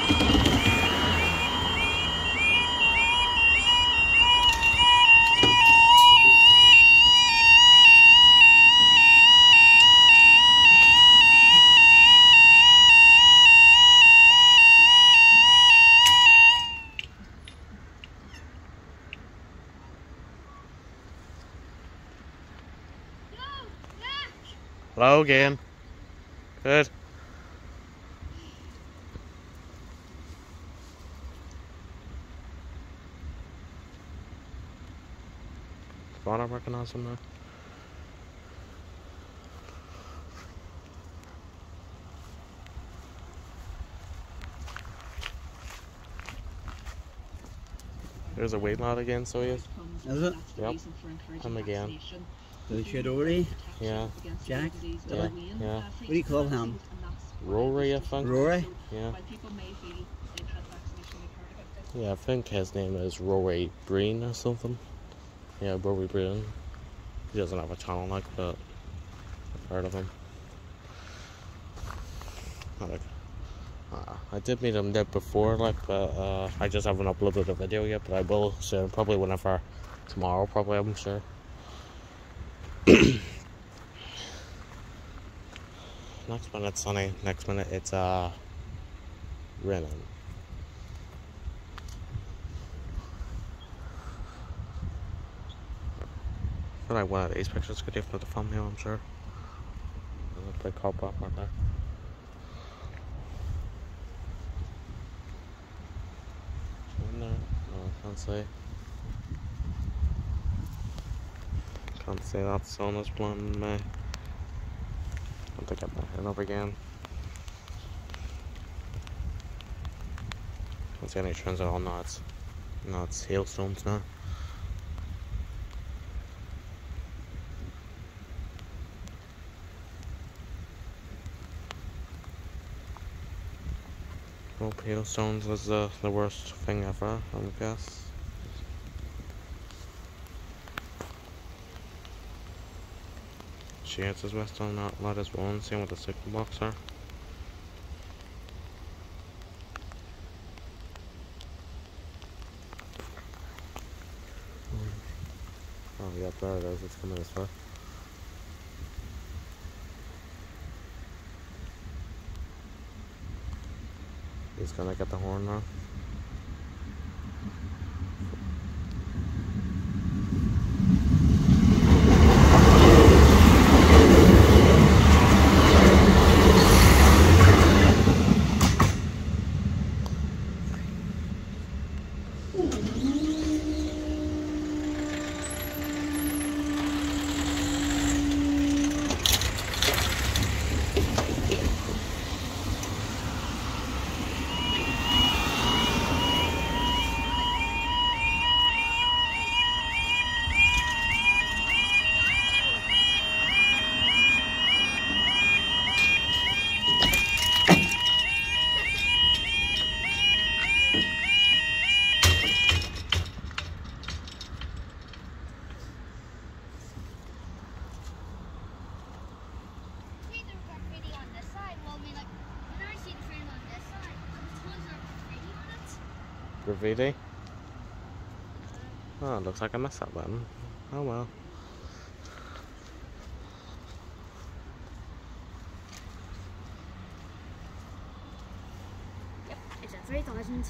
Hello again. Good. Thought I recognized him there. There's a weight lot again, so he is. Is it? Yep. Him again. The Rorry? Yeah. Jack? Yeah. Yeah. What do you call him? Rorry, I think. Rorry? Yeah. Yeah, I think his name is Rorry Breen or something. Yeah, Rorry Breen. He doesn't have a channel like, but I've heard of him. I did meet him there before, like, but I just haven't uploaded a video yet, but I will soon, probably whenever, tomorrow probably, I'm sure. Next minute it's sunny, next minute it's raining. But I one of these pictures could even put the thumbnail, I'm sure. There's a big car park right there. In there? No, I can't see. Can't see that sun is blinding me. I have to get my head up again. Can't see any trends at all. No, it's hailstones now. Hope hailstones is the worst thing ever, I would guess. Shades is west on that lot as well, same with the signal box there. Oh, yep, there it is, it's coming this way. He's gonna get the horn now. Graffiti? Oh, it looks like I missed that button. Oh well. Yep, it's at 3,000.